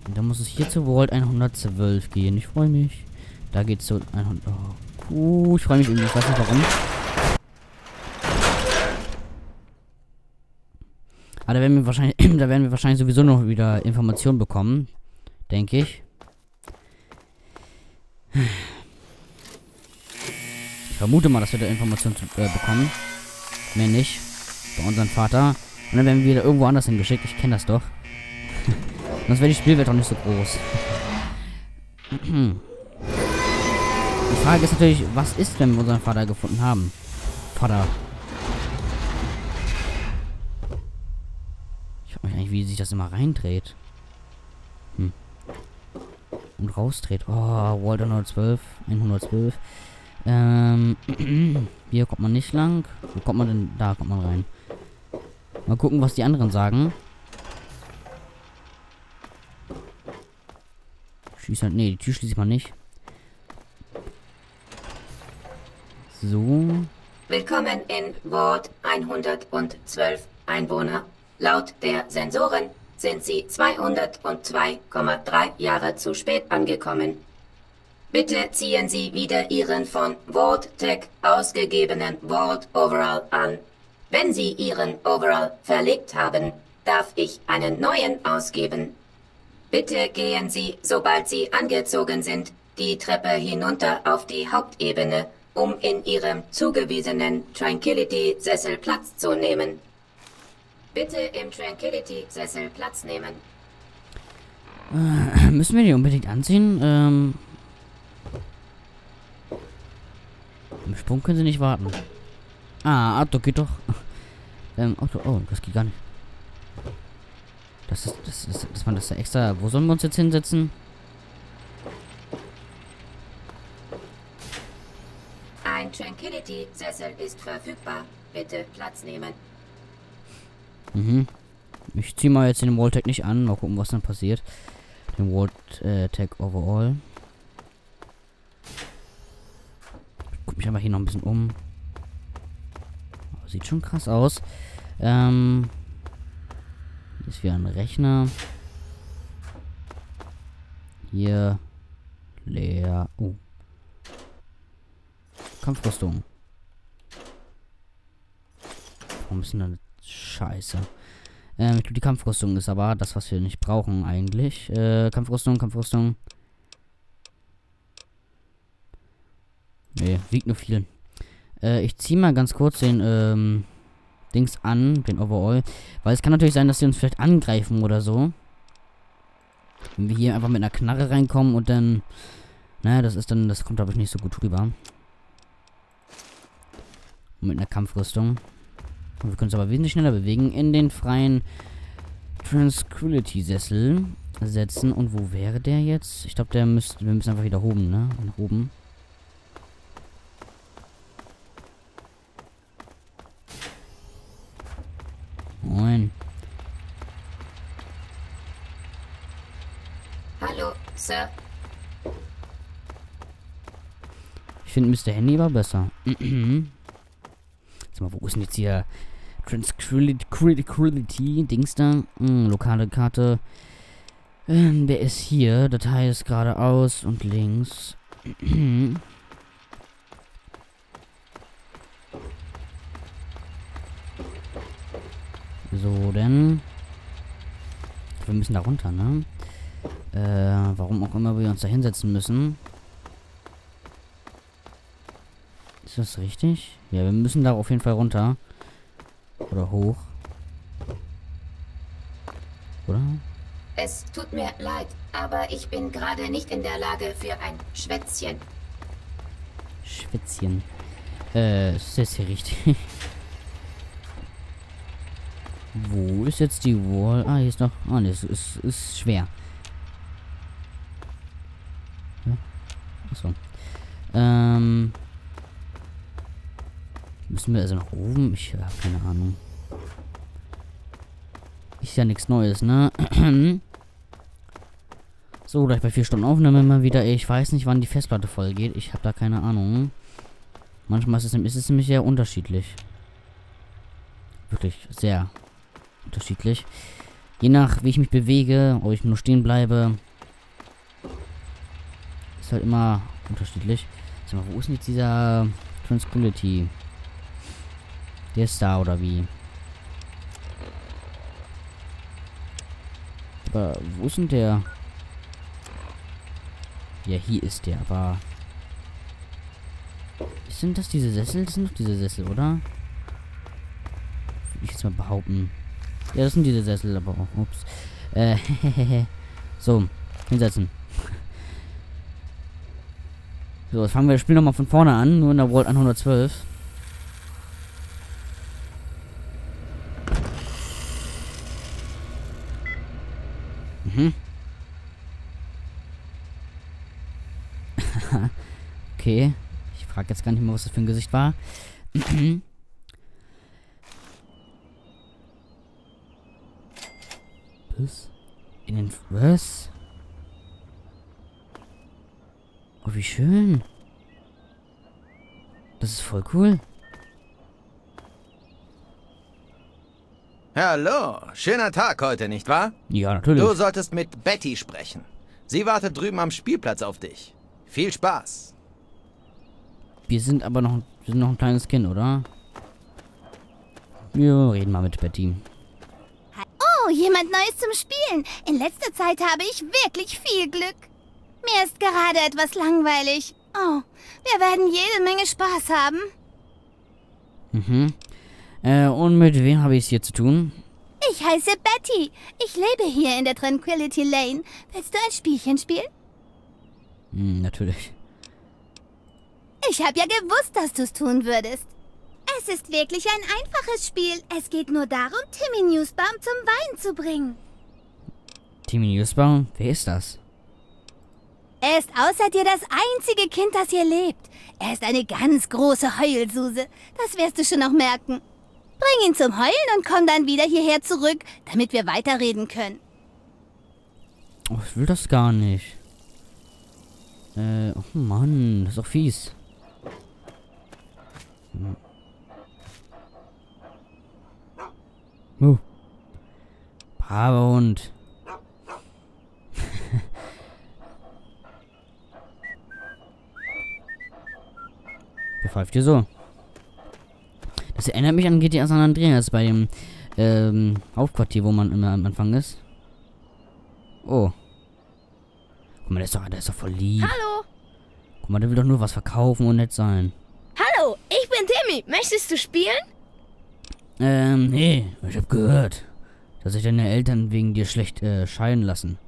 Und dann muss es hier zu Vault 112 gehen. Ich freue mich. Da geht's zu 100. Ich freue mich irgendwie. Ich weiß nicht warum. Aber da werden wir wahrscheinlich sowieso noch wieder Informationen bekommen. Denke ich. Ich vermute mal, dass wir da Informationen bekommen. Mehr nicht. Bei unserem Vater. Und dann werden wir wieder irgendwo anders hingeschickt. Ich kenne das doch. Sonst wäre die Spielwelt auch nicht so groß. Die Frage ist natürlich, was ist, wenn wir unseren Vater gefunden haben? Vater. Ich frage mich eigentlich, wie sich das immer reindreht. Und rausdreht. Oh, Vault 112. 112. Hier kommt man nicht lang. Wo kommt man denn? Da kommt man rein. Mal gucken, was die anderen sagen. Schieß halt. Nee, die Tür schließe ich mal nicht. So. Willkommen in Vault 112 Einwohner. Laut der Sensoren sind Sie 202,3 Jahre zu spät angekommen. Bitte ziehen Sie wieder Ihren von Vault-Tec ausgegebenen Vault Overall an. Wenn Sie Ihren Overall verlegt haben, darf ich einen neuen ausgeben. Bitte gehen Sie, sobald Sie angezogen sind, die Treppe hinunter auf die Hauptebene, um in Ihrem zugewiesenen Tranquility-Sessel Platz zu nehmen. Bitte im Tranquility-Sessel Platz nehmen. Müssen wir die unbedingt anziehen? Im Sprung können sie nicht warten. Auto geht doch. Auto, oh, das geht gar nicht. Das man das da extra. Wo sollen wir uns jetzt hinsetzen? Ein Tranquility-Sessel ist verfügbar. Bitte Platz nehmen. Ich ziehe mal jetzt den Vault-Tec nicht an. Mal gucken, was dann passiert. Den Vault-Tec Overall. Guck mich einfach hier noch ein bisschen um. Sieht schon krass aus. Hier ist wieder ein Rechner. Hier. Leer. Oh. Kampfrüstung. Warum ist denn da Scheiße? Ich glaube, die Kampfrüstung ist aber das, was wir nicht brauchen eigentlich. Kampfrüstung. Nee, wiegt nur viel. Ich ziehe mal ganz kurz den, Dings an, den Overall. Weil es kann natürlich sein, dass sie uns vielleicht angreifen oder so. Wenn wir hier einfach mit einer Knarre reinkommen und dann... Naja, das kommt, glaube ich, nicht so gut rüber. Und mit einer Kampfrüstung. Und wir können uns aber wesentlich schneller bewegen. In den freien Tranquility-Sessel setzen. Und wo wäre der jetzt? Ich glaube, wir müssen einfach wieder oben, ne? Nach oben. Moin. Hallo, Sir. Ich finde Mr. Handy war besser. Sag mal, wo ist denn jetzt hier Tranquility Dings da? Lokale Karte. Der ist hier. Datei ist geradeaus und links. So, denn... Wir müssen da runter, ne? Warum auch immer wir uns da hinsetzen müssen. Ist das richtig? Ja, wir müssen da auf jeden Fall runter. Oder hoch. Oder? Es tut mir leid, aber ich bin gerade nicht in der Lage für ein Schwätzchen. Schwätzchen. Ist das hier richtig? Wo ist jetzt die Wall? Hier ist noch... ne, es ist schwer. Ja? Achso. Müssen wir also nach oben? Ich habe keine Ahnung. Ist ja nichts Neues, ne? So, gleich bei 4 Stunden Aufnahme mal wieder. Ich weiß nicht, wann die Festplatte voll geht. Ich habe da keine Ahnung. Manchmal ist es nämlich sehr unterschiedlich. Wirklich sehr unterschiedlich. Je nach, wie ich mich bewege, ob ich nur stehen bleibe, ist halt immer unterschiedlich. Sag mal, wo ist denn jetzt dieser Tranquility? Der ist da, oder wie? Aber wo ist denn der? Ja, hier ist der, aber... Sind das diese Sessel? Das sind doch diese Sessel, oder? Würde ich jetzt mal behaupten. Ja, das sind diese Sessel, aber auch... Ups. So, hinsetzen. So, jetzt fangen wir das Spiel nochmal von vorne an. Nur in der World 112. Mhm. Okay. Ich frage jetzt gar nicht mehr, was das für ein Gesicht war. Was? In den... Was? Oh, wie schön. Das ist voll cool. Hallo, schöner Tag heute, nicht wahr? Ja, natürlich. Du solltest mit Betty sprechen. Sie wartet drüben am Spielplatz auf dich. Viel Spaß. Wir sind aber noch ein kleines Kind, oder? Wir reden mal mit Betty. Oh, jemand Neues zum Spielen. In letzter Zeit habe ich wirklich viel Glück. Mir ist gerade etwas langweilig. Oh, wir werden jede Menge Spaß haben. Mhm. Und mit wem habe ich es hier zu tun? Ich heiße Betty. Ich lebe hier in der Tranquility Lane. Willst du ein Spielchen spielen? Natürlich. Ich habe ja gewusst, dass du es tun würdest. Es ist wirklich ein einfaches Spiel. Es geht nur darum, Timmy Newsbaum zum Weinen zu bringen. Timmy Newsbaum? Wer ist das? Er ist außer dir das einzige Kind, das hier lebt. Er ist eine ganz große Heulsuse. Das wirst du schon noch merken. Bring ihn zum Heulen und komm dann wieder hierher zurück, damit wir weiterreden können. Oh, ich will das gar nicht. Oh Mann, das ist doch fies. Braver Hund. Wer pfeift hier so? Das erinnert mich an GTA San Andreas bei dem Hauptquartier, wo man immer am Anfang ist. Oh. Guck mal, der ist doch voll lieb. Hallo. Guck mal, der will doch nur was verkaufen und nett sein. Hallo, ich bin Timmy. Möchtest du spielen? Nee, ich hab gehört, dass sich deine Eltern wegen dir schlecht scheiden lassen.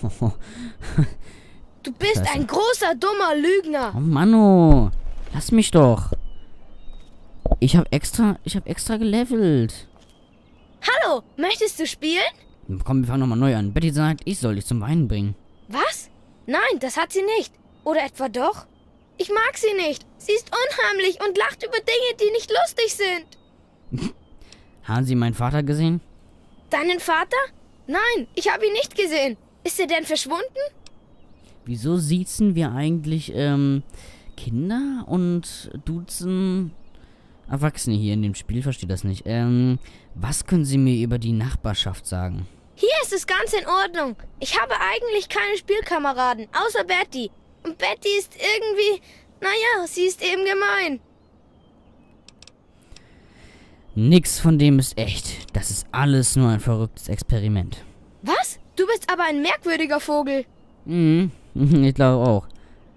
Du bist Scheiße. ein großer, dummer Lügner. Oh Manno, lass mich doch. Ich hab extra gelevelt. Hallo, möchtest du spielen? Komm, wir fangen nochmal neu an. Betty sagt, ich soll dich zum Weinen bringen. Was? Nein, das hat sie nicht. Oder etwa doch? Ich mag sie nicht. Sie ist unheimlich und lacht über Dinge, die nicht lustig sind. Haben Sie meinen Vater gesehen? Deinen Vater? Nein, ich habe ihn nicht gesehen. Ist er denn verschwunden? Wieso siezen wir eigentlich Kinder und duzen Erwachsene hier in dem Spiel? Verstehe das nicht. Was können Sie mir über die Nachbarschaft sagen? Hier ist es ganz in Ordnung. Ich habe eigentlich keine Spielkameraden, außer Betty. Und Betty ist irgendwie... Naja, sie ist eben gemein. Nix von dem ist echt. Das ist alles nur ein verrücktes Experiment. Was? Du bist aber ein merkwürdiger Vogel. Ich glaube auch.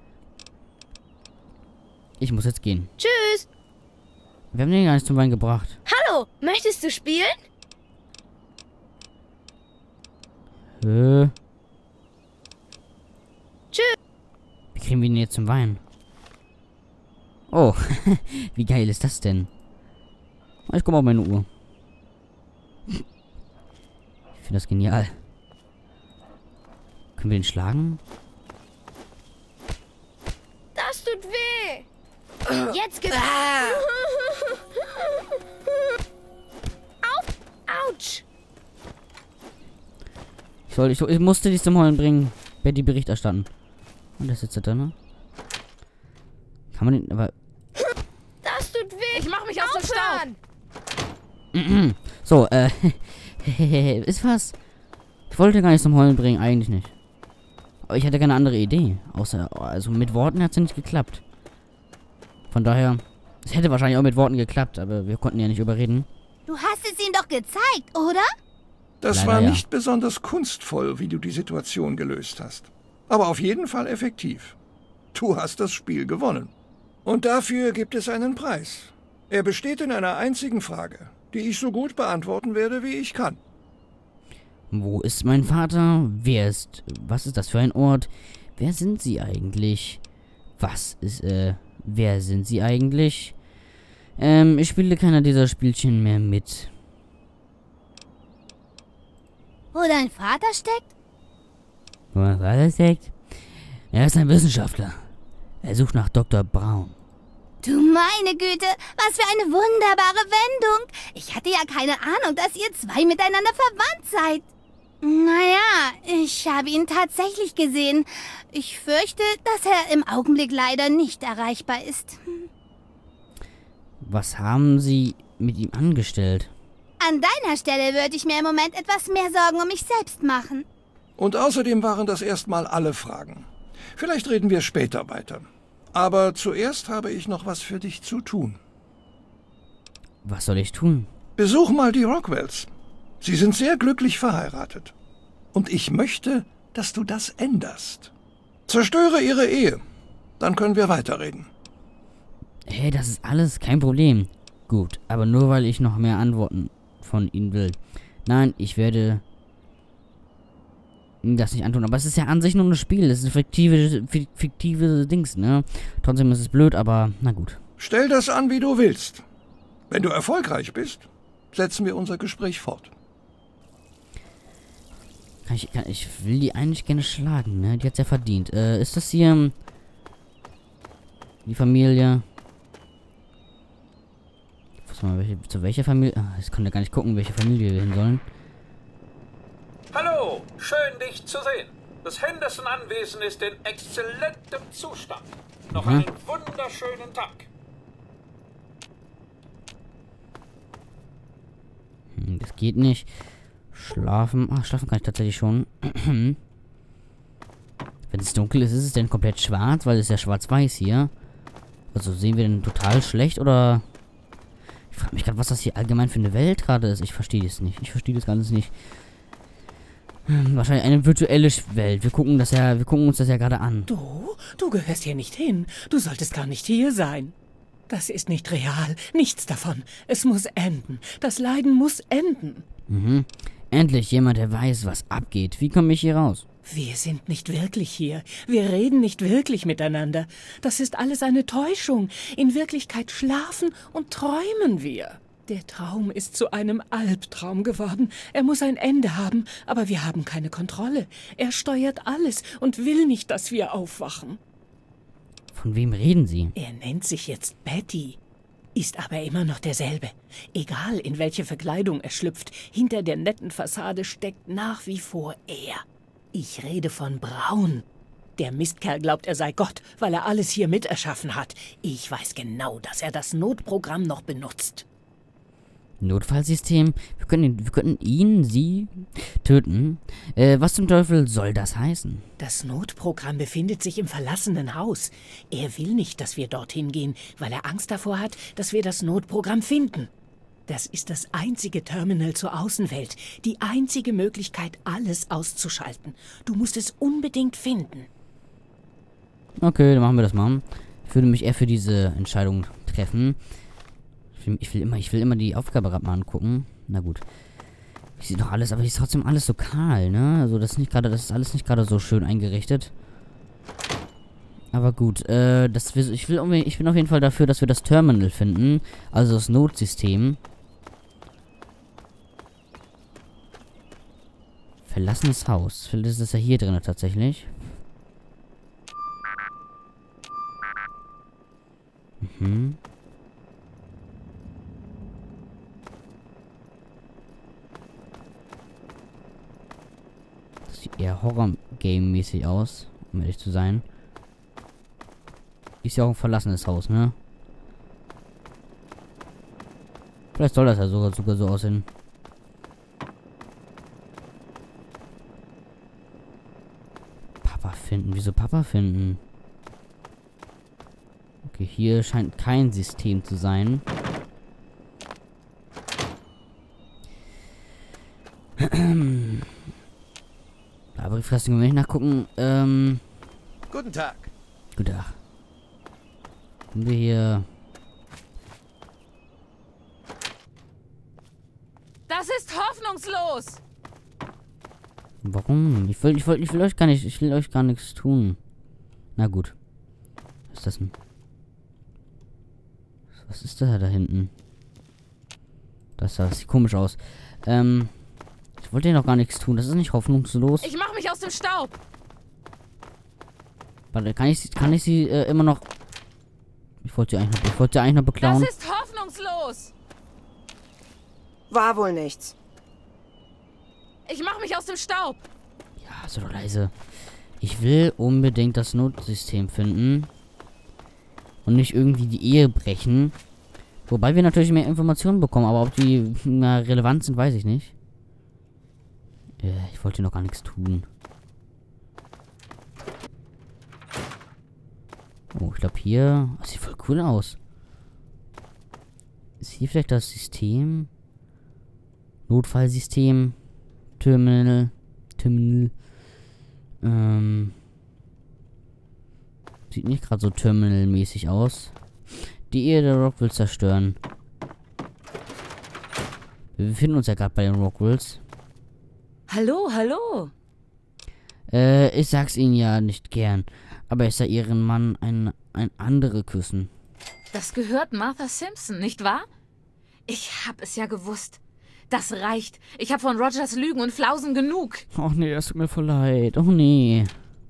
Ich muss jetzt gehen. Tschüss. Wir haben den gar nicht zum Wein gebracht. Hallo, möchtest du spielen? Tschüss. Wie kriegen wir ihn jetzt zum Wein? Oh, wie geil ist das denn? Ich komme auf meine Uhr. Ich finde das genial. Können wir den schlagen? Das tut weh. Jetzt gibt's... Autsch. Ich musste dich zum Heulen bringen. Betty Bericht erstatten. Und das sitzt da, ne? Kann man den, aber... Das tut weh. Ich mach mich aus dem Staub. So, ist was? Ich wollte gar nicht zum Heulen bringen, eigentlich nicht. Aber ich hatte keine andere Idee. Außer, also mit Worten hat es nicht geklappt. Von daher, es hätte wahrscheinlich auch mit Worten geklappt, aber wir konnten ja nicht überreden. Du hast es ihm doch gezeigt, oder? Das Leider war ja. nicht besonders kunstvoll, wie du die Situation gelöst hast. Aber auf jeden Fall effektiv. Du hast das Spiel gewonnen. Und dafür gibt es einen Preis. Er besteht in einer einzigen Frage, die ich so gut beantworten werde, wie ich kann. Wo ist mein Vater? Was ist das für ein Ort? Wer sind Sie eigentlich? Wer sind Sie eigentlich? Ich spiele keiner dieser Spielchen mehr mit. Wo dein Vater steckt? Wo mein Vater steckt? Er ist ein Wissenschaftler. Er sucht nach Dr. Braun. Du meine Güte, was für eine wunderbare Wendung. Ich hatte ja keine Ahnung, dass ihr zwei miteinander verwandt seid. Naja, ich habe ihn tatsächlich gesehen. Ich fürchte, dass er im Augenblick leider nicht erreichbar ist. Was haben Sie mit ihm angestellt? An deiner Stelle würde ich mir im Moment etwas mehr Sorgen um mich selbst machen. Und außerdem waren das erstmal alle Fragen. Vielleicht reden wir später weiter. Aber zuerst habe ich noch was für dich zu tun. Was soll ich tun? Besuch mal die Rockwells. Sie sind sehr glücklich verheiratet. Und ich möchte, dass du das änderst. Zerstöre ihre Ehe. Dann können wir weiterreden. Hey, das ist alles kein Problem. Gut, aber nur weil ich noch mehr Antworten von Ihnen will. Nein, ich werde Ihnen das nicht antun. Aber es ist ja an sich nur ein Spiel. Es ist ein fiktive Dings, ne? Trotzdem ist es blöd, aber na gut. Stell das an, wie du willst. Wenn du erfolgreich bist, setzen wir unser Gespräch fort. Ich will die eigentlich gerne schlagen, ne? Die hat's ja verdient. Ist das hier die Familie? Zu welcher Familie? Ich konnte ja gar nicht gucken, welche Familie wir hin sollen. Hallo, schön dich zu sehen. Das Henderson-Anwesen ist in exzellentem Zustand. Noch einen wunderschönen Tag. Das geht nicht. Schlafen. Ach, schlafen kann ich tatsächlich schon. Wenn es dunkel ist, ist es denn komplett schwarz? Weil es ist ja schwarz-weiß hier. Also sehen wir denn total schlecht oder... Ich frage mich gerade, was das hier allgemein für eine Welt gerade ist. Ich verstehe das nicht. Ich verstehe das Ganze nicht. Wahrscheinlich eine virtuelle Welt. Wir gucken uns das ja gerade an. Du gehörst hier nicht hin. Du solltest gar nicht hier sein. Das ist nicht real. Nichts davon. Es muss enden. Das Leiden muss enden. Mhm. Endlich jemand, der weiß, was abgeht. Wie komme ich hier raus? Wir sind nicht wirklich hier. Wir reden nicht wirklich miteinander. Das ist alles eine Täuschung. In Wirklichkeit schlafen und träumen wir. Der Traum ist zu einem Albtraum geworden. Er muss ein Ende haben, aber wir haben keine Kontrolle. Er steuert alles und will nicht, dass wir aufwachen. Von wem reden Sie? Er nennt sich jetzt Betty, ist aber immer noch derselbe. Egal, in welche Verkleidung er schlüpft, hinter der netten Fassade steckt nach wie vor er. Ich rede von Braun. Der Mistkerl glaubt, er sei Gott, weil er alles hier miterschaffen hat. Ich weiß genau, dass er das Notprogramm noch benutzt. Notfallsystem? Wir könnten sie töten. Was zum Teufel soll das heißen? Das Notprogramm befindet sich im verlassenen Haus. Er will nicht, dass wir dorthin gehen, weil er Angst davor hat, dass wir das Notprogramm finden. Das ist das einzige Terminal zur Außenwelt, die einzige Möglichkeit, alles auszuschalten. Du musst es unbedingt finden. Okay, dann machen wir das mal. Ich würde mich eher für diese Entscheidung treffen. Ich will immer die Aufgabe gerade mal angucken. Na gut. Ich sehe doch alles, aber hier ist trotzdem alles so kahl, ne? Also das ist alles nicht gerade so schön eingerichtet. Aber gut, ich bin auf jeden Fall dafür, dass wir das Terminal finden. Also das Notsystem. Verlassenes Haus. Vielleicht ist das ja hier drin tatsächlich. Mhm. Das sieht eher Horror-Game-mäßig aus, um ehrlich zu sein. Ist ja auch ein verlassenes Haus, ne? Vielleicht soll das ja sogar so aussehen. Papa finden. Wieso Papa finden? Okay, hier scheint kein System zu sein. Aber ich fresse nicht nachgucken. Guten Tag. Guten Tag. Haben wir hier. Das ist hoffnungslos! Warum? Ich will euch gar nicht. Ich will euch gar nichts tun. Na gut. Was ist das denn? Was ist da hinten? Das sieht komisch aus. Ich wollte dir noch gar nichts tun. Das ist nicht hoffnungslos. Ich mach mich aus dem Staub! Warte, kann ich sie immer noch... Ich wollte sie eigentlich noch beklauen. Das ist hoffnungslos! War wohl nichts. Ich mach mich aus dem Staub! Ja, so doch leise. Ich will unbedingt das Notsystem finden. Und nicht irgendwie die Ehe brechen. Wobei wir natürlich mehr Informationen bekommen, aber ob die relevant sind, weiß ich nicht. Ich wollte noch gar nichts tun. Oh, ich glaube hier... Das sieht voll cool aus. Ist hier vielleicht das System? Notfallsystem. Terminal. Sieht nicht gerade so Terminal-mäßig aus. Die Ehe der Rockwills zerstören. Wir befinden uns ja gerade bei den Rockwills. Hallo, hallo! Ich sag's ihnen ja nicht gern. Aber ich sah ihren Mann ein andere küssen. Das gehört Martha Simpson, nicht wahr? Ich hab es ja gewusst. Das reicht. Ich hab von Rogers Lügen und Flausen genug. Oh nee, das tut mir voll leid. Oh nee.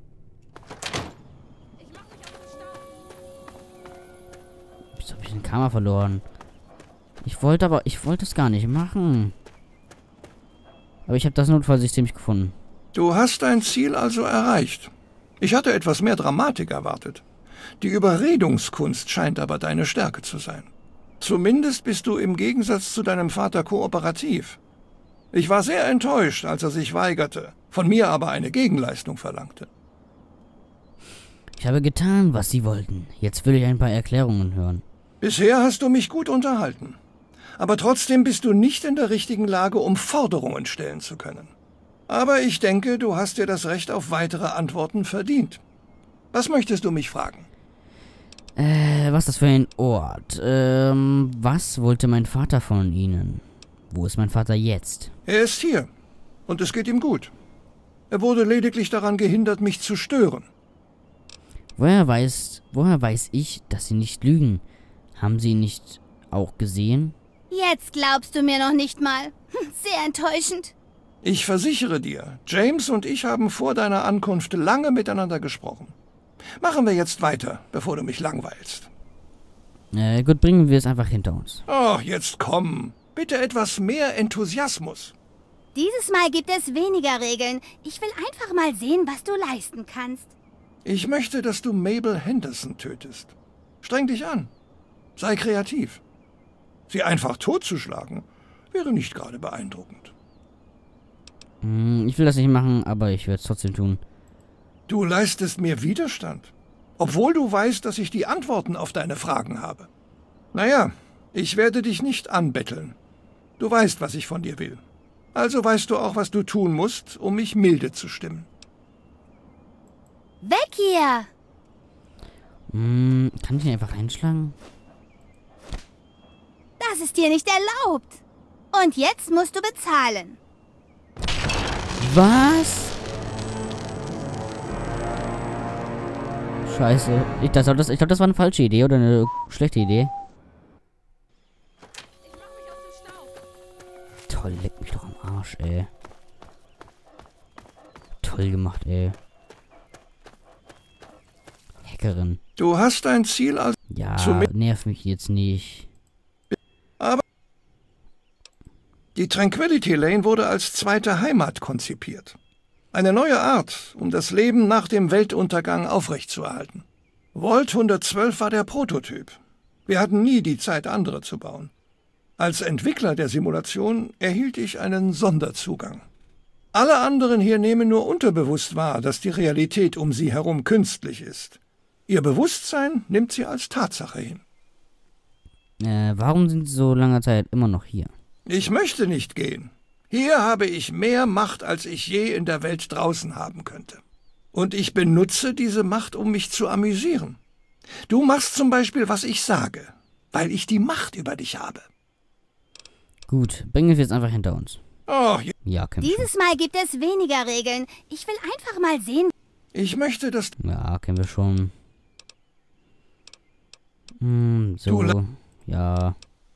Wieso hab ich den Karma verloren? Ich wollte es gar nicht machen. Aber ich habe das Notfallsystem nicht gefunden. Du hast dein Ziel also erreicht. Ich hatte etwas mehr Dramatik erwartet. Die Überredungskunst scheint aber deine Stärke zu sein. Zumindest bist du im Gegensatz zu deinem Vater kooperativ. Ich war sehr enttäuscht, als er sich weigerte, von mir aber eine Gegenleistung verlangte. Ich habe getan, was sie wollten. Jetzt will ich ein paar Erklärungen hören. Bisher hast du mich gut unterhalten. Aber trotzdem bist du nicht in der richtigen Lage, um Forderungen stellen zu können. Aber ich denke, du hast dir das Recht auf weitere Antworten verdient. Was möchtest du mich fragen? Was ist das für ein Ort? Was wollte mein Vater von Ihnen? Wo ist mein Vater jetzt? Er ist hier. Und es geht ihm gut. Er wurde lediglich daran gehindert, mich zu stören. Woher weiß ich, dass Sie nicht lügen? Haben Sie ihn nicht auch gesehen? Jetzt glaubst du mir noch nicht mal. Sehr enttäuschend. Ich versichere dir, James und ich haben vor deiner Ankunft lange miteinander gesprochen. Machen wir jetzt weiter, bevor du mich langweilst. Gut, bringen wir es einfach hinter uns. Oh, jetzt komm. Bitte etwas mehr Enthusiasmus. Dieses Mal gibt es weniger Regeln. Ich will einfach mal sehen, was du leisten kannst. Ich möchte, dass du Mabel Henderson tötest. Streng dich an. Sei kreativ. Sie einfach totzuschlagen, wäre nicht gerade beeindruckend. Ich will das nicht machen, aber ich werde es trotzdem tun. Du leistest mir Widerstand, obwohl du weißt, dass ich die Antworten auf deine Fragen habe. Naja, ich werde dich nicht anbetteln. Du weißt, was ich von dir will. Also weißt du auch, was du tun musst, um mich milde zu stimmen. Weg hier! Kann ich ihn einfach einschlagen? Das ist dir nicht erlaubt. Und jetzt musst du bezahlen. Was? Scheiße. Ich glaube, das war eine falsche Idee oder eine schlechte Idee. Toll, leck mich doch am Arsch, ey. Toll gemacht, ey. Hackerin. Du hast dein Ziel als... Ja, nerv mich jetzt nicht. Aber die Tranquility Lane wurde als zweite Heimat konzipiert. Eine neue Art, um das Leben nach dem Weltuntergang aufrechtzuerhalten. Vault 112 war der Prototyp. Wir hatten nie die Zeit, andere zu bauen. Als Entwickler der Simulation erhielt ich einen Sonderzugang. Alle anderen hier nehmen nur unterbewusst wahr, dass die Realität um sie herum künstlich ist. Ihr Bewusstsein nimmt sie als Tatsache hin. Warum sind Sie so lange Zeit immer noch hier? Ich möchte nicht gehen. Hier habe ich mehr Macht, als ich je in der Welt draußen haben könnte. Und ich benutze diese Macht, um mich zu amüsieren. Du machst zum Beispiel, was ich sage, weil ich die Macht über dich habe. Gut, bringen wir es jetzt einfach hinter uns. Oh, Ja, kennen wir Dieses Mal gibt es weniger Regeln. Ich will einfach mal sehen. ich möchte, dass... schon. Ja, kennen wir schon. So, ja.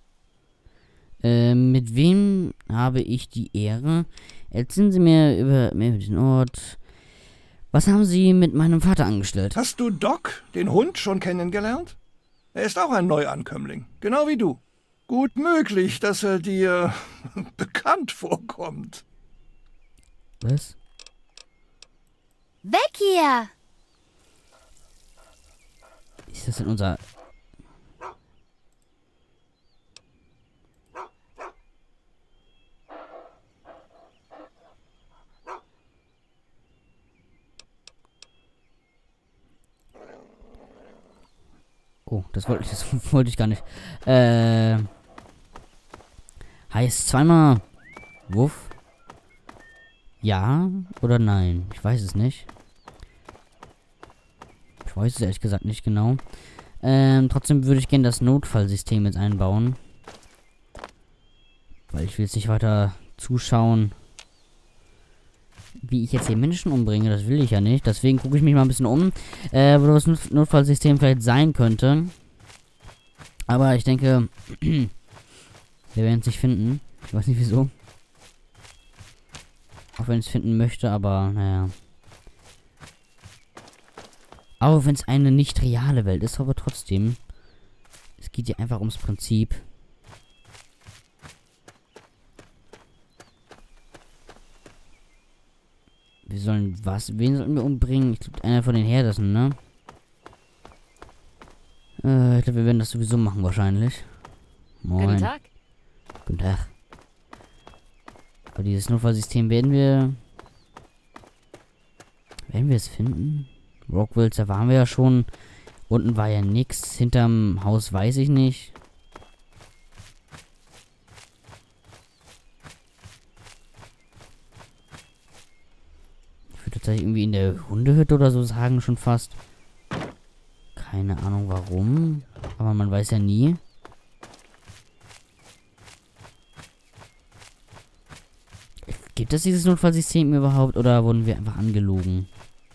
Mit wem habe ich die Ehre? Erzählen Sie mir über den Ort. Was haben Sie mit meinem Vater angestellt? Hast du Doc, den Hund, schon kennengelernt? Er ist auch ein Neuankömmling, genau wie du. Gut möglich, dass er dir bekannt vorkommt. Was? Weg hier! Ist das denn unser... Oh, das wollte ich gar nicht. Heißt zweimal Wuff? Ja oder nein? Ich weiß es nicht. Ich weiß es ehrlich gesagt nicht genau. Trotzdem würde ich gerne das Notfallsystem jetzt einbauen. Weil ich will jetzt nicht weiter zuschauen, wie ich jetzt hier Menschen umbringe. Das will ich ja nicht. Deswegen gucke ich mich mal ein bisschen um, wo das Notfallsystem vielleicht sein könnte. Aber ich denke, wir werden es nicht finden. Ich weiß nicht wieso. Auch wenn ich es finden möchte, aber naja. Auch wenn es eine nicht reale Welt ist, aber trotzdem. Es geht hier einfach ums Prinzip. Wir sollen was? Wen sollten wir umbringen? Ich glaube, einer von den Herrschern, ne? Ich glaube, wir werden das sowieso machen, wahrscheinlich. Moin. Guten Tag. Guten Tag. Aber dieses Notfallsystem werden wir es finden? Rockwills, da waren wir ja schon. Unten war ja nichts. Hinterm Haus weiß ich nicht. Ich würde tatsächlich irgendwie in der Hundehütte oder so sagen, schon fast. Keine Ahnung warum. Aber man weiß ja nie. Gibt es dieses Notfallsystem überhaupt oder wurden wir einfach angelogen?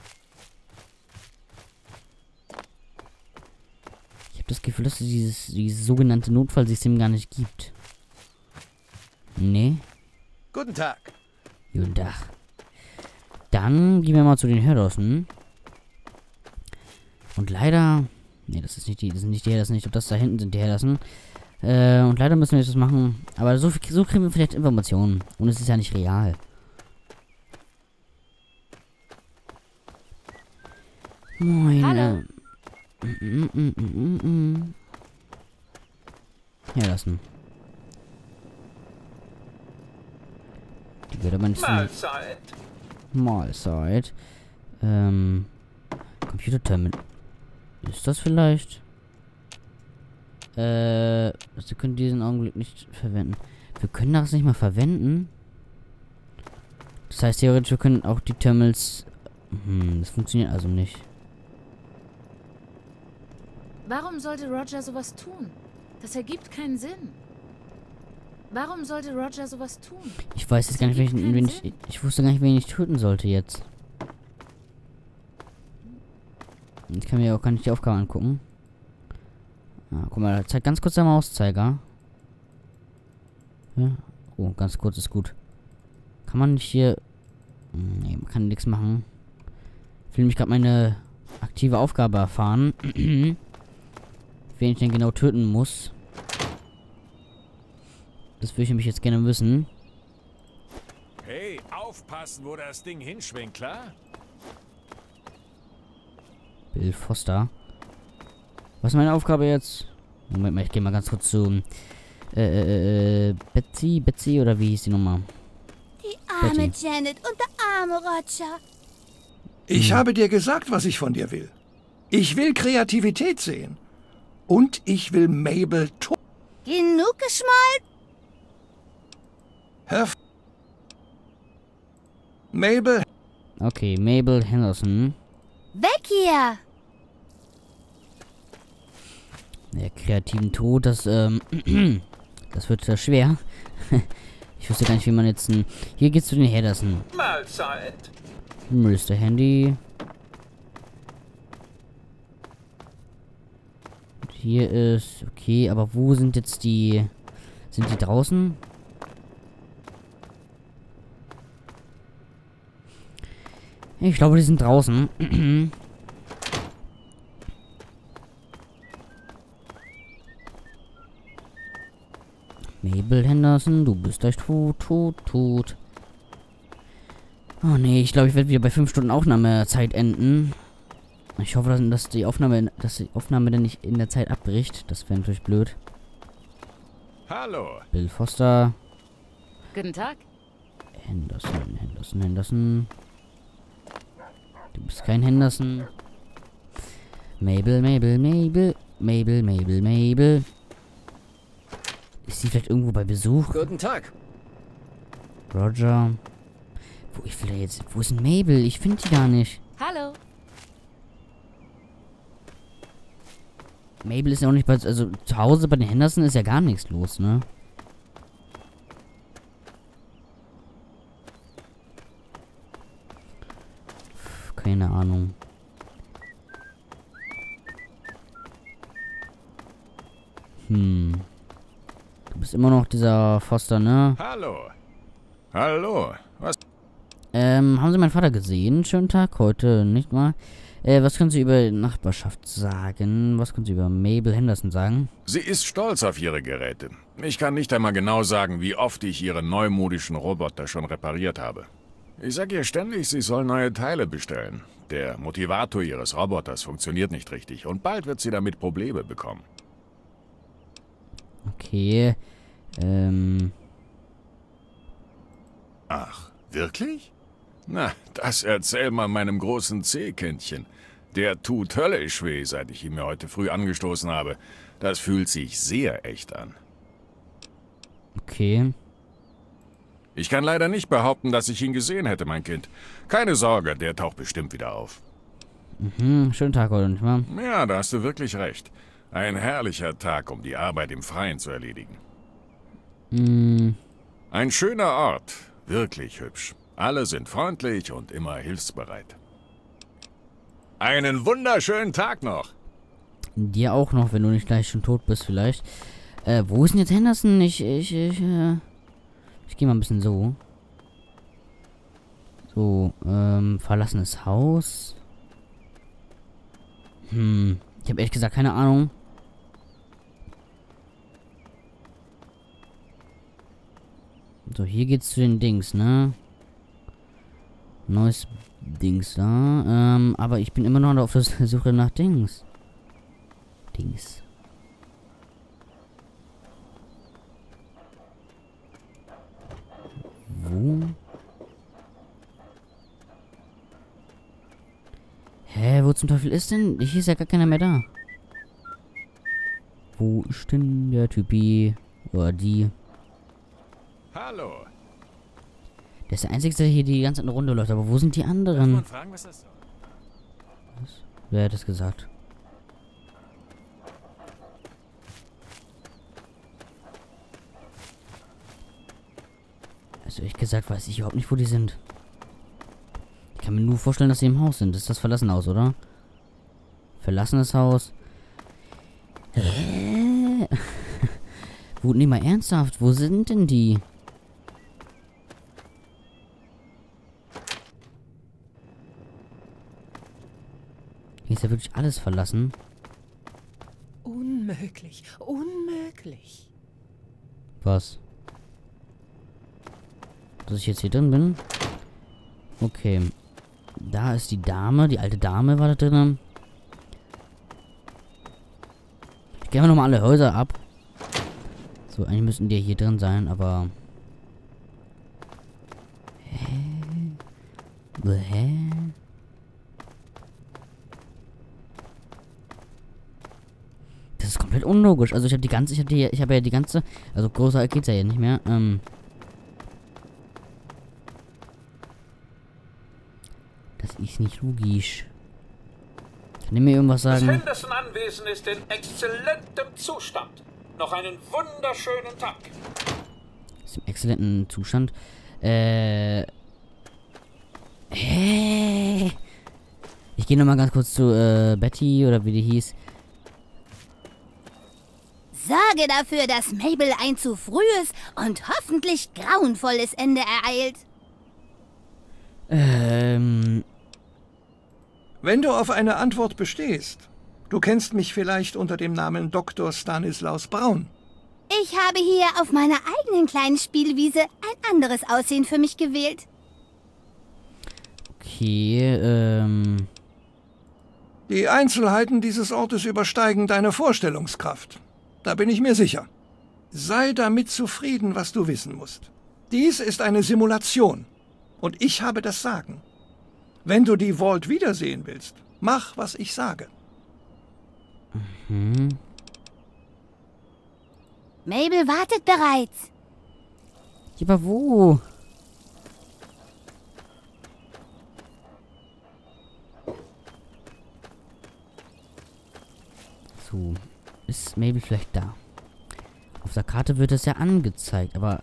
Ich habe das Gefühl, dass es dieses sogenannte Notfallsystem gar nicht gibt. Nee. Guten Tag. Guten Tag. Dann gehen wir mal zu den Herdossen. Und leider... Nee, das sind nicht die Herdossen. Ich glaube, das da hinten sind die Herdossen. Und leider müssen wir jetzt das machen. Aber so kriegen wir vielleicht Informationen. Und es ist ja nicht real. Moin. Hallo. Herdossen. Die würde man nicht... Mahlzeit. Mahlzeit. Computerterminal. Ist das vielleicht? Wir können diesen Augenblick nicht verwenden. Wir können das nicht mal verwenden. Das heißt theoretisch, wir können auch die Terminals... das funktioniert also nicht. Warum sollte Roger sowas tun? Das ergibt keinen Sinn. Warum sollte Roger sowas tun? Ich weiß jetzt gar nicht, wen ich wusste gar nicht, wen ich töten sollte jetzt. Ich kann mir auch gar nicht die Aufgabe angucken. Ah, guck mal, da zeigt ganz kurz der Mauszeiger. Ja. Oh, ganz kurz ist gut. Kann man nicht hier... Nee, man kann nichts machen. Ich will nämlich gerade meine aktive Aufgabe erfahren. Wen ich denn genau töten muss. Das würde ich nämlich jetzt gerne wissen. Hey, aufpassen, wo das Ding hinschwingt, klar? Bill Foster. Was ist meine Aufgabe jetzt? Moment mal, ich gehe mal ganz kurz zu... Betsy oder wie hieß die Nummer? Die arme Betty. Janet und der arme Roger. Ich habe dir gesagt, was ich von dir will. Ich will Kreativität sehen. Und ich will Mabel tot. Genug geschmollt? Mabel. Okay, Mabel Henderson. Weg hier! Der kreativen Tod, das das wird ja schwer. Ich wüsste gar nicht, wie man jetzt ein... Hier geht's zu den Henderson. Mahlzeit. Mr. Handy. Und hier ist... Okay, aber wo sind jetzt die... Sind die draußen? Ich glaube, die sind draußen. Mabel Henderson, du bist gleich tot. Oh nee, ich glaube, ich werde wieder bei 5 Stunden Aufnahmezeit enden. Ich hoffe, dass die Aufnahme dann nicht in der Zeit abbricht. Das wäre natürlich blöd. Hallo. Bill Foster. Guten Tag. Henderson. Du bist kein Henderson. Mabel. Ist sie vielleicht irgendwo bei Besuch? Guten Tag. Roger. Wo ist denn Mabel? Ich finde die gar nicht. Hallo. Mabel ist ja auch nicht bei... Also zu Hause bei den Henderson ist ja gar nichts los, ne? Keine Ahnung. Du bist immer noch dieser Foster, ne? Hallo. Was? Haben Sie meinen Vater gesehen? Schönen Tag heute, nicht mal? Was können Sie über die Nachbarschaft sagen? Was können Sie über Mabel Henderson sagen? Sie ist stolz auf ihre Geräte. Ich kann nicht einmal genau sagen, wie oft ich ihre neumodischen Roboter schon repariert habe. Ich sage ihr ständig, sie soll neue Teile bestellen. Der Motivator ihres Roboters funktioniert nicht richtig und bald wird sie damit Probleme bekommen. Okay, Ach, wirklich? Na, das erzähl mal meinem großen C-Kindchen. Der tut höllisch weh, seit ich ihn mir heute früh angestoßen habe. Das fühlt sich sehr echt an. Okay. Ich kann leider nicht behaupten, dass ich ihn gesehen hätte, mein Kind. Keine Sorge, der taucht bestimmt wieder auf. Schönen Tag heute, nicht wahr? Ja, da hast du wirklich recht. Ein herrlicher Tag, um die Arbeit im Freien zu erledigen. Ein schöner Ort. Wirklich hübsch. Alle sind freundlich und immer hilfsbereit. Einen wunderschönen Tag noch. Dir auch noch, wenn du nicht gleich schon tot bist vielleicht. Wo ist denn jetzt Henderson? Ich gehe mal ein bisschen so. So, verlassenes Haus. Ich habe ehrlich gesagt keine Ahnung. So, hier geht's zu den Dings, ne? Neues Dings da. Aber ich bin immer noch auf der Suche nach Dings. Wo? Hä, wo zum Teufel ist denn? Hier ist ja gar keiner mehr da. Wo ist denn der Typi? Oder die? Hallo. Der ist der Einzige, der hier die ganze Runde läuft. Aber wo sind die anderen? Darf man fragen, was das soll? Was? Wer hat das gesagt? Also ehrlich gesagt weiß ich überhaupt nicht, wo die sind. Ich kann mir nur vorstellen, dass sie im Haus sind. Das ist das verlassene Haus, oder? Verlassenes Haus. Wo, nee, mal ernsthaft. Wo sind denn die? Hier ist ja wirklich alles verlassen. Unmöglich. Unmöglich. Was? Dass ich jetzt hier drin bin? Okay. Da ist die Dame. Die alte Dame war da drin. Ich gehe mal nochmal alle Häuser ab. So, eigentlich müssten die hier drin sein, aber... Hä? Das ist komplett unlogisch. Also ich habe ja die ganze, also größer geht's ja hier nicht mehr. Das ist nicht logisch. Kann ich mir irgendwas sagen? Das Henderson-Anwesen ist in exzellentem Zustand. Noch einen wunderschönen Tag. Ist im exzellenten Zustand. Hä? Ich gehe nochmal ganz kurz zu Betty oder wie die hieß. Sorge dafür, dass Mabel ein zu frühes und hoffentlich grauenvolles Ende ereilt. Wenn du auf eine Antwort bestehst, du kennst mich vielleicht unter dem Namen Dr. Stanislaus Braun. Ich habe hier auf meiner eigenen kleinen Spielwiese ein anderes Aussehen für mich gewählt. Okay, Die Einzelheiten dieses Ortes übersteigen deine Vorstellungskraft. Da bin ich mir sicher. Sei damit zufrieden, was du wissen musst. Dies ist eine Simulation. Und ich habe das Sagen. Wenn du die Vault wiedersehen willst, mach, was ich sage. Mabel wartet bereits. Aber wo? So. Ist Mabel vielleicht da? Auf der Karte wird es ja angezeigt, aber...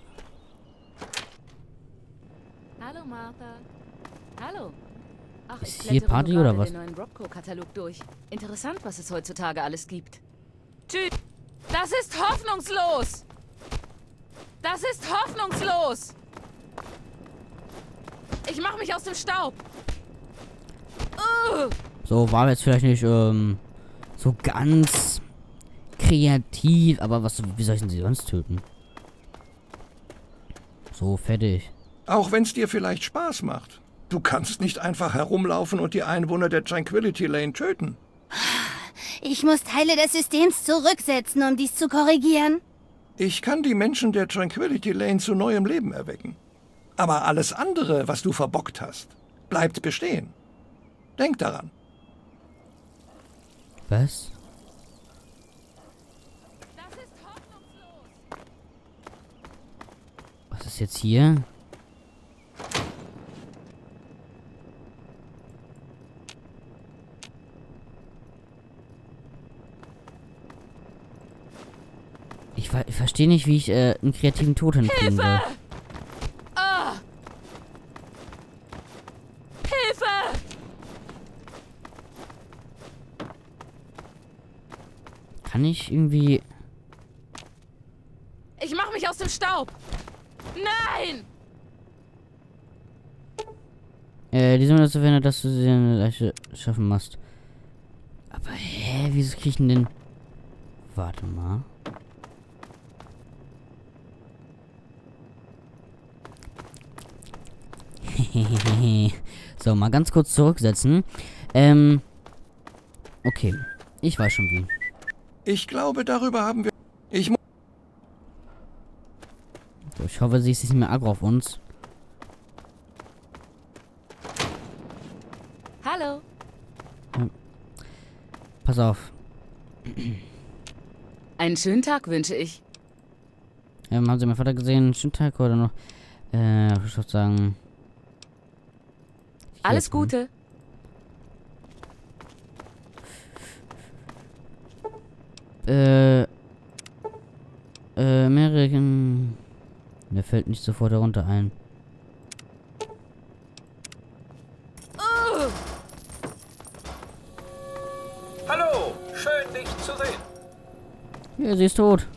Hallo, Martha. Hallo. Ach, Ist ich hier blättere Party nur oder gerade was? den neuen Robco-Katalog durch. Interessant, was es heutzutage alles gibt. Tschüss. Das ist hoffnungslos! Das ist hoffnungslos! Ich mache mich aus dem Staub! So, war jetzt vielleicht nicht, so ganz kreativ, aber wie soll ich denn sie sonst töten? So, fertig. Auch wenn es dir vielleicht Spaß macht. Du kannst nicht einfach herumlaufen und die Einwohner der Tranquility Lane töten. Ich muss Teile des Systems zurücksetzen, um dies zu korrigieren. Ich kann die Menschen der Tranquility Lane zu neuem Leben erwecken. Aber alles andere, was du verbockt hast, bleibt bestehen. Denk daran. Was? Das ist hoffnungslos! Was ist jetzt hier? Ich verstehe nicht, wie ich einen kreativen Tod hinkriegen soll. Hilfe! Ah! Hilfe! Kann ich irgendwie... Ich mache mich aus dem Staub! Nein! Die sind dazu verhindert, dass du sie eine Leiche schaffen musst. Aber hä, wieso krieg ich denn den... Warte mal. So, mal ganz kurz zurücksetzen. Okay. Ich weiß schon wie. Ich glaube, darüber haben wir... So, ich hoffe, sie ist nicht mehr aggro auf uns. Hallo. Pass auf. Einen schönen Tag wünsche ich. Haben Sie meinen Vater gesehen? Schönen Tag oder noch? Ich würde sagen... Alles Gute. American... Mir fällt nicht sofort darunter ein. Hallo, schön dich zu sehen. Ja, sie ist tot.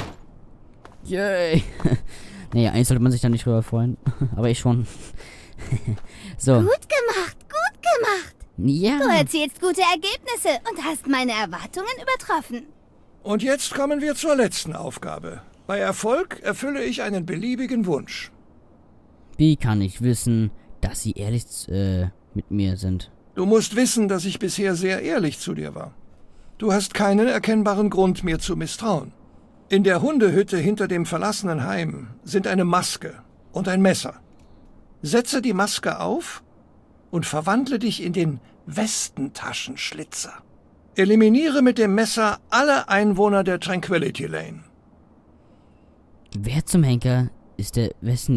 Yay. Nee, eigentlich sollte man sich da nicht drüber freuen. Aber ich schon. So. Gut gemacht, gut gemacht. Ja. Du erzielst gute Ergebnisse und hast meine Erwartungen übertroffen. Und jetzt kommen wir zur letzten Aufgabe. Bei Erfolg erfülle ich einen beliebigen Wunsch. Wie kann ich wissen, dass sie ehrlich mit mir sind? Du musst wissen, dass ich bisher sehr ehrlich zu dir war. Du hast keinen erkennbaren Grund, mir zu misstrauen. In der Hundehütte hinter dem verlassenen Heim sind eine Maske und ein Messer. Setze die Maske auf und verwandle dich in den Westentaschenschlitzer. Eliminiere mit dem Messer alle Einwohner der Tranquility Lane. Wer zum Henker ist der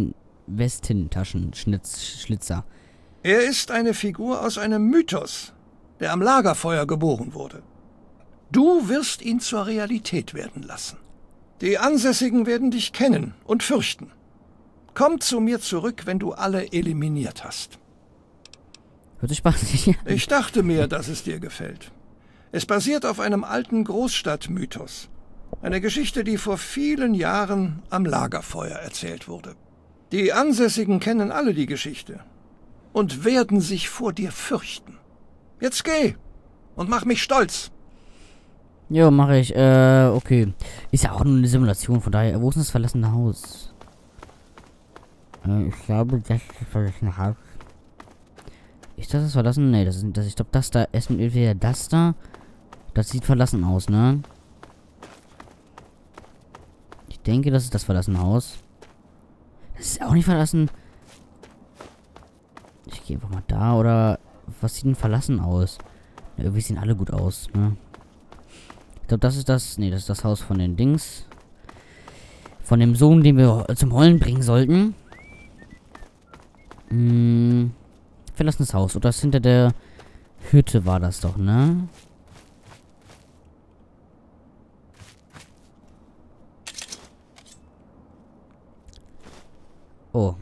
Westentaschenschlitzer? Er ist eine Figur aus einem Mythos, der am Lagerfeuer geboren wurde. Du wirst ihn zur Realität werden lassen. Die Ansässigen werden dich kennen und fürchten. Komm zu mir zurück, wenn du alle eliminiert hast. Hört sich spaßig an. Ich dachte mir, dass es dir gefällt. Es basiert auf einem alten Großstadtmythos. Eine Geschichte, die vor vielen Jahren am Lagerfeuer erzählt wurde. Die Ansässigen kennen alle die Geschichte und werden sich vor dir fürchten. Jetzt geh und mach mich stolz. Jo, mache ich. Okay. Ist ja auch nur eine Simulation, von daher. Wo ist denn das verlassene Haus? Ich glaube, das ist das verlassene Haus. Ist das verlassen? Nee, ich glaube, das da. Erstmal entweder das da. Das sieht verlassen aus, ne? Ich denke, das ist das verlassene Haus. Das ist auch nicht verlassen. Ich gehe einfach mal da, oder... Was sieht denn verlassen aus? Ja, irgendwie sehen alle gut aus, ne? Ich glaube, das ist das... Ne, das ist das Haus von den Dings. Von dem Sohn, den wir zum Heulen bringen sollten. Verlassenes Haus. Oder das hinter der Hütte war das doch, ne? Oh.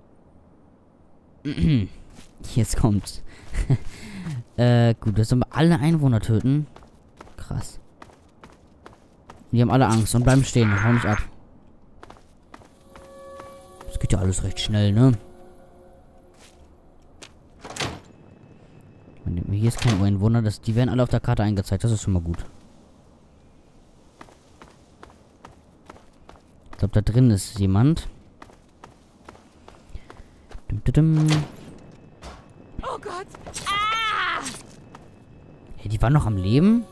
Jetzt kommt's. Gut, das sollen wir alle Einwohner töten. Krass. Die haben alle Angst und bleiben stehen. Hau nicht ab. Das geht ja alles recht schnell, ne? Hier ist kein Einwohner. Die werden alle auf der Karte eingezeigt. Das ist schon mal gut. Ich glaube, da drin ist jemand. Oh Gott! Ah! Hey, die waren noch am Leben?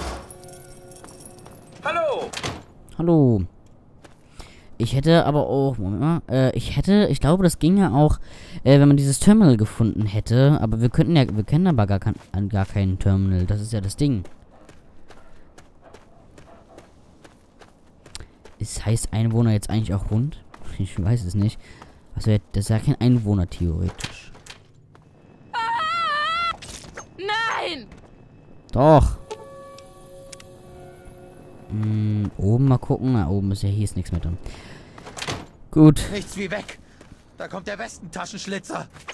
Hallo! Hallo. Ich hätte aber auch... Moment mal. Ich glaube, das ging ja auch, wenn man dieses Terminal gefunden hätte. Aber wir kennen aber gar kein Terminal. Das ist ja das Ding. Heißt Einwohner jetzt eigentlich auch rund? Ich weiß es nicht. Also, das ist ja kein Einwohner, theoretisch. Ah! Nein! Doch. Oben mal gucken. Na, oben ist ja, hier ist nichts mehr drin. Gut. Nichts wie weg. Da kommt der Westentaschenschlitzer.